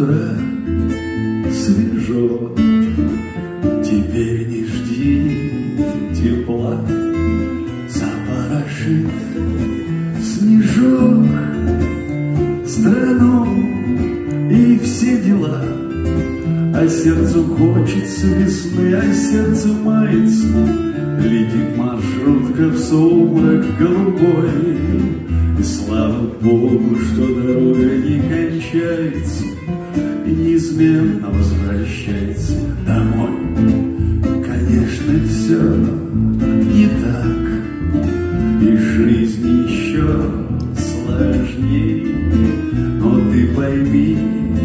утра свежо, теперь не жди тепла. Запорошит снежок страну и все дела, а сердцу хочется весны, а сердце мается. Летит маршрутка в сумрак голубой, и слава Богу, что дорога не кончается и неизменно возвращается домой. Конечно, все не так, и жизнь еще сложней, но ты пойми,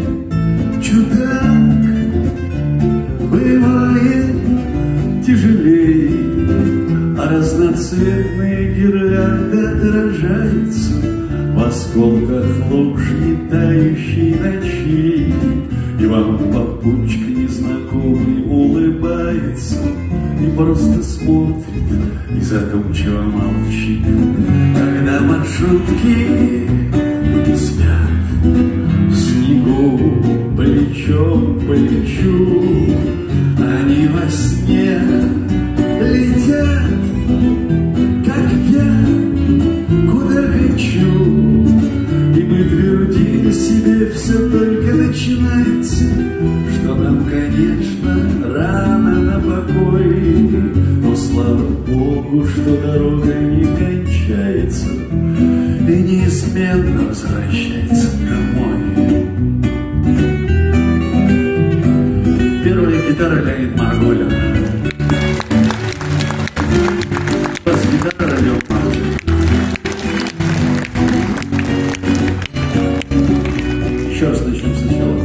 чудак, бывает тяжелей, а разноцветные гирлянды отражаются в осколках луж не тающей ночи, и вам попутчик незнакомый улыбается и просто смотрит и задумчиво молчит. Когда маршрутки спят в снегу плечом к плечу, они во сне летят, как я, куда хочу. И мы твердили себе, все только начинается, что нам, конечно, рано на покой, но слава Богу, что дорога не кончается и неизменно возвращается домой. Первая гитара Леонид Марголин. Бас-гитара Родион Марголин. Еще раз начнем сначала.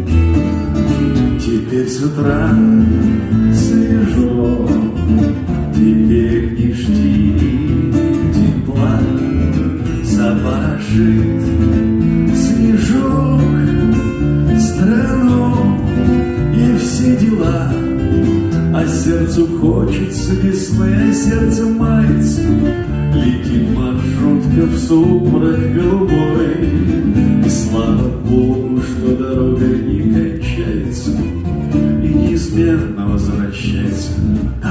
Теперь с утра свежо, теперь не жди тепла. Запорошит снежок страну и все дела, а сердцу хочется весны, а сердце мается. Летит маршрутка в сумрак голубой, и слава Богу, что дорога не кончается и неизменно возвращается